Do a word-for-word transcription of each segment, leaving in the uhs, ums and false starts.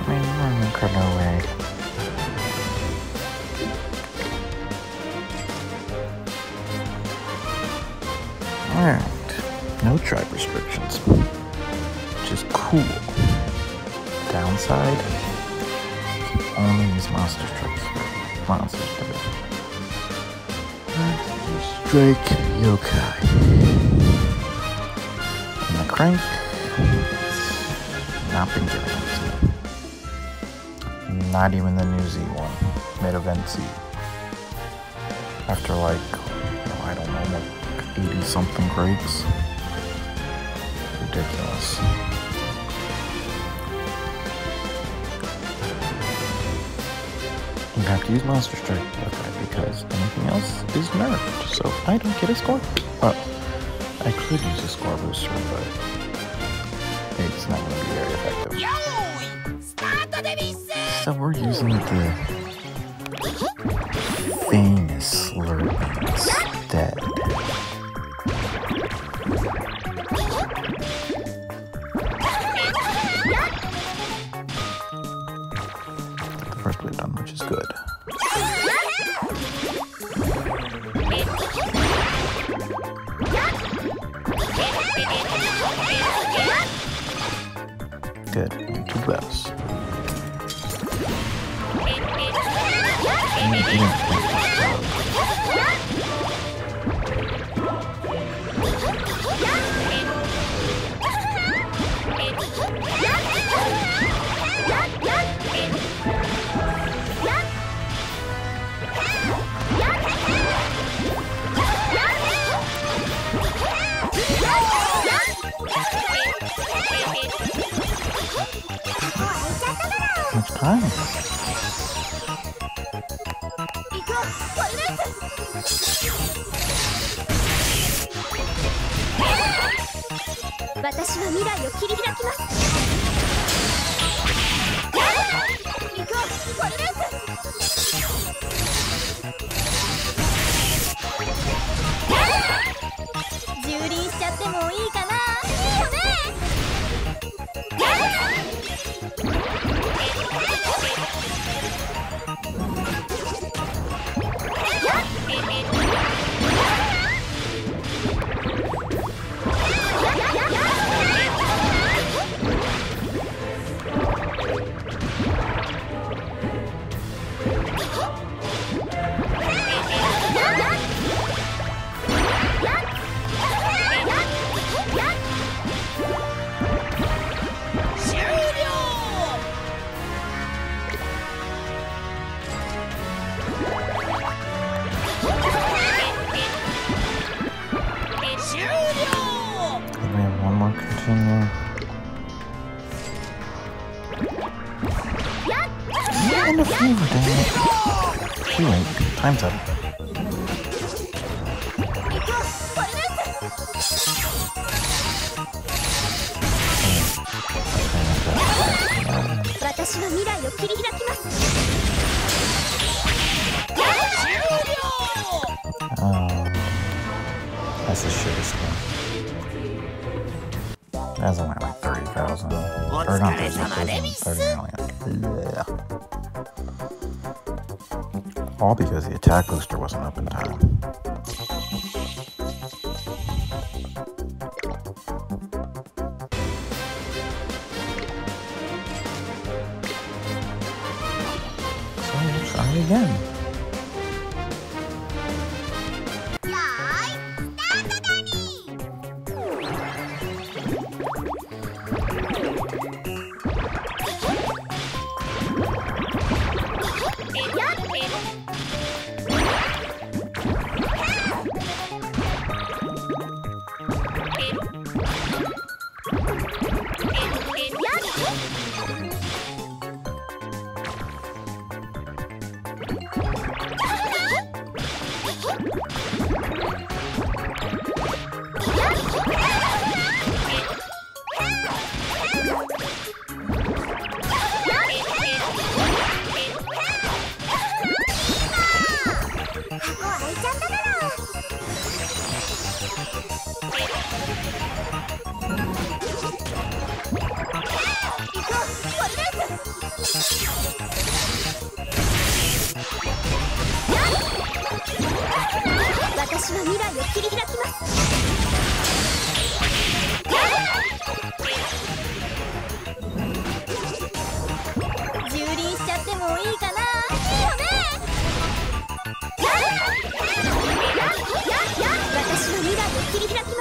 my normal colorway. Alright, no tribe restrictions, which is cool. Downside, only use monster strikes for monsters. Strike yokai. And the crank, not been giving it to me. Not even the new Z one, mid-event Z. After like, I don't know, like eighty something grapes. Ridiculous. You have to use Monster Strike okay, because anything else is nerfed, so I don't get a score. Well, I could use a score booster, but it's not going to be very effective. So we're using the famous Slurpee instead. The first we've done, which is good. Good, and two bells. Much time. Continue. And a fever, dang it. Too late. Time's up. Oh, that's a shitty skin. That's only like thirty thousand. Or not thirty thousand, thirty million. Yeah. All because the attack booster wasn't up in time. So we'll try again. の未来を切り開きます。蹂躙しちゃってもいいかな。いいよね。私の未来を切り開きます。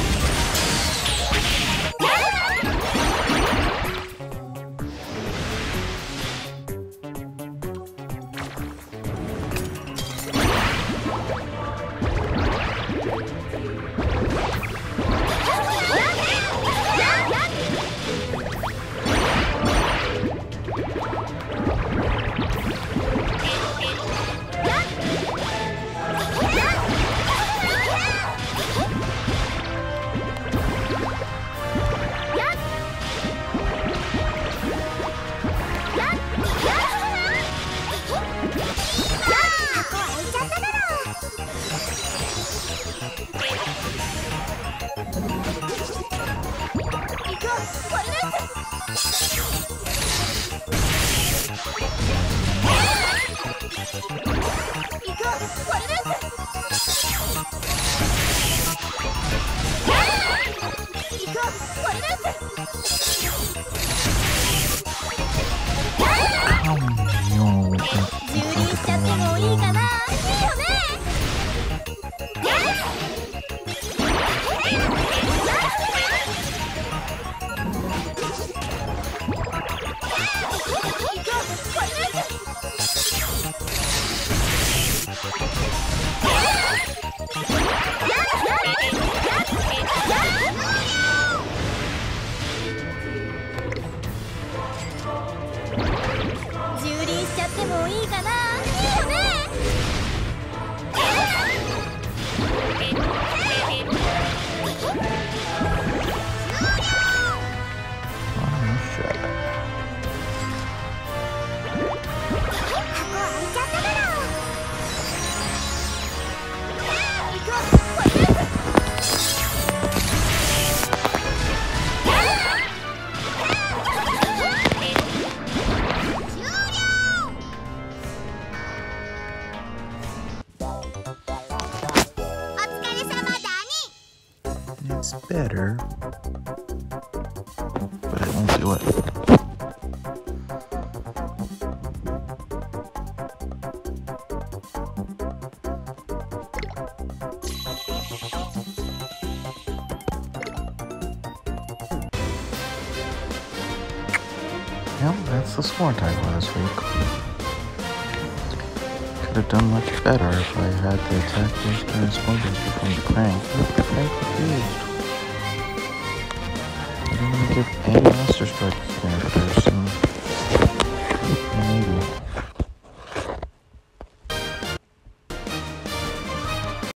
It's better, but it won't do it. Yep, that's the score title this week. Could have done much better if I had the attack booster and score booster from the crank. Look, the crank refused. I didn't even give any Master Strike characters.